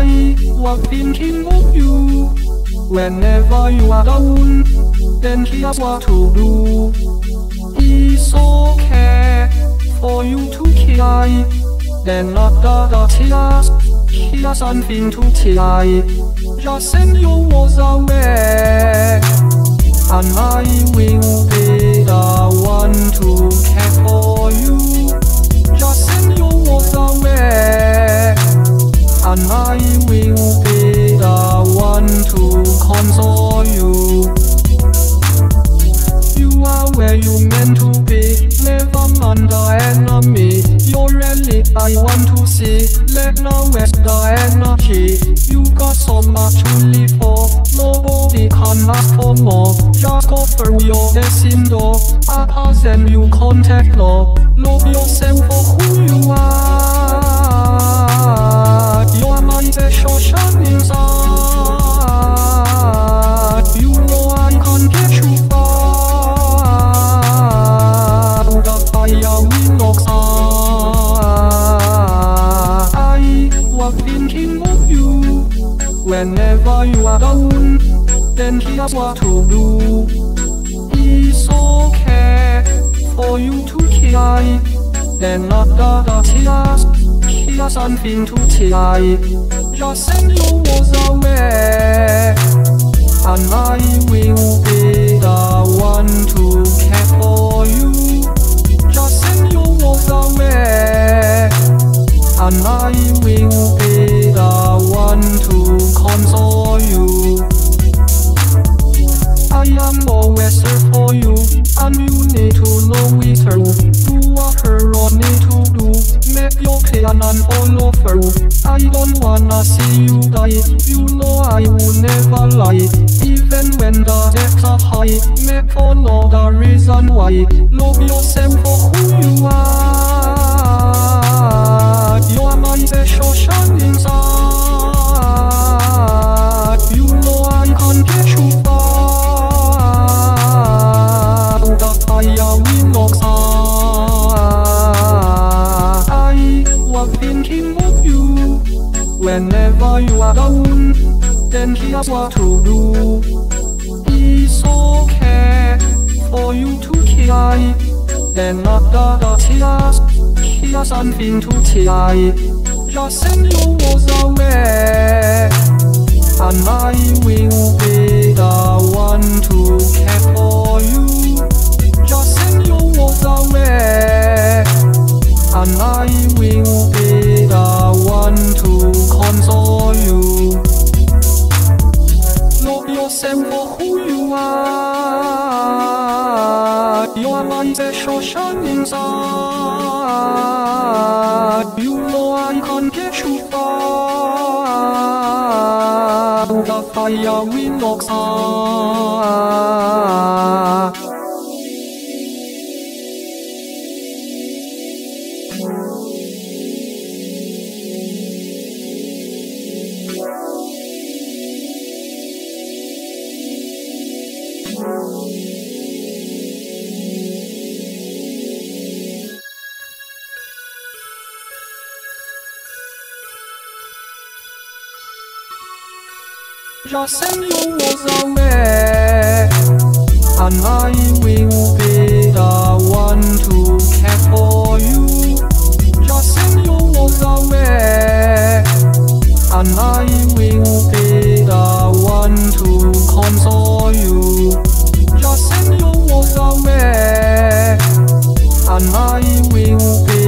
I was thinking of you. Whenever you are down, then here's what to do. It's okay for you to cry, then after the tears, here's something to try. Just send your words away, and I will be the one to care for you. Just send your words away, and I will be the one to console you. You are where you meant to be, never mind the enemy. You're really I want to see, let now waste the energy. You got so much to live for, nobody can ask for more. Just go through your destined door, I present you contact love. Love yourself for who you are. You're my special shining star. You know I can't get you far. The fire will not start. I was thinking of you. Whenever you are down, then here's what to do. It's okay for you to cry, then after the tears, here's something to try. Just send your words away, and I will be the one to care for you. Just send your words away, and I will be the one to console you. I am always there for you, and you need to know it through. Do what you need to do, make your plan and follow through. I don't wanna see you die, you know I will never lie. Even when the stakes are high, make for know the reason why. Love yourself for who you are. You are my special shining star. You know I can't get you far. The fire will not start. I was thinking of you. Whenever you are down, then here's what to do. It's okay for you to cry, then after the tears, here's something to try. Just send your words away, and I will be the one to care for you. Just send your words away, and I will be the one to console you. Love yourself for who you are. You're my special shining star. You know I can't get you far. The fire will not start. Just send your words away, and I will be the one to care for you. Just send your words away, and I will be the one to console you. Just send your words away, and I will be